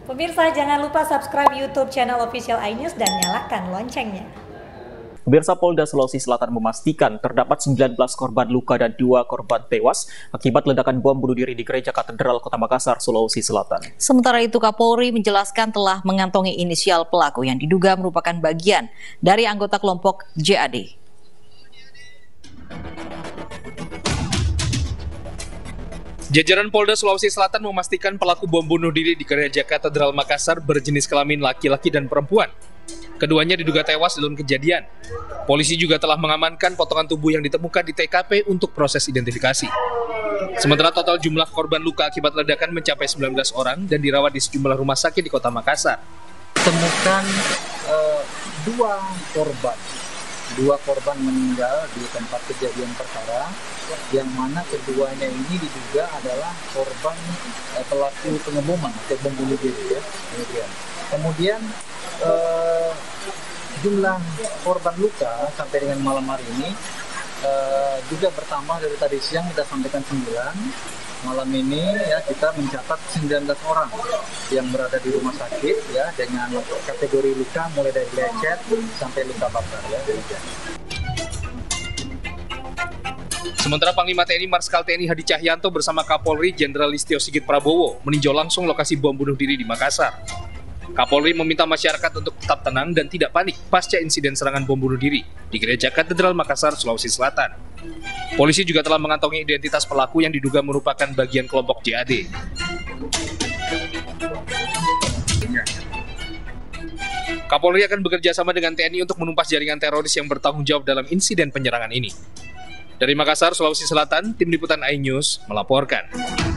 Pemirsa, jangan lupa subscribe YouTube channel Official iNews dan nyalakan loncengnya. Pemirsa, Polda Sulawesi Selatan memastikan terdapat 19 korban luka dan 2 korban tewas akibat ledakan bom bunuh diri di Gereja Katedral Kota Makassar, Sulawesi Selatan. Sementara itu, Kapolri menjelaskan telah mengantongi inisial pelaku yang diduga merupakan bagian dari anggota kelompok JAD. Jajaran Polda Sulawesi Selatan memastikan pelaku bom bunuh diri di Gereja Katedral Makassar berjenis kelamin laki-laki dan perempuan. Keduanya diduga tewas dalam kejadian. Polisi juga telah mengamankan potongan tubuh yang ditemukan di TKP untuk proses identifikasi. Sementara total jumlah korban luka akibat ledakan mencapai 19 orang dan dirawat di sejumlah rumah sakit di Kota Makassar. Temukan dua korban meninggal di tempat kejadian perkara, yang mana keduanya ini diduga adalah korban pelaku pengeboman atau bom bunuh diri, ya. Kemudian jumlah korban luka sampai dengan malam hari ini juga bertambah dari tadi siang kita sampaikan 9. Malam ini ya kita mencatat 19 orang yang berada di rumah sakit ya dengan kategori luka mulai dari lecet sampai luka bakar ya. Sementara Panglima TNI Marskal TNI Hadi Cahyanto bersama Kapolri Jenderal Listio Sigit Prabowo meninjau langsung lokasi bom bunuh diri di Makassar. Kapolri meminta masyarakat untuk tetap tenang dan tidak panik pasca insiden serangan bom bunuh diri di Gereja Katedral Makassar, Sulawesi Selatan. Polisi juga telah mengantongi identitas pelaku yang diduga merupakan bagian kelompok JAD. Kapolri akan bekerja sama dengan TNI untuk menumpas jaringan teroris yang bertanggung jawab dalam insiden penyerangan ini. Dari Makassar, Sulawesi Selatan, Tim Liputan iNews melaporkan.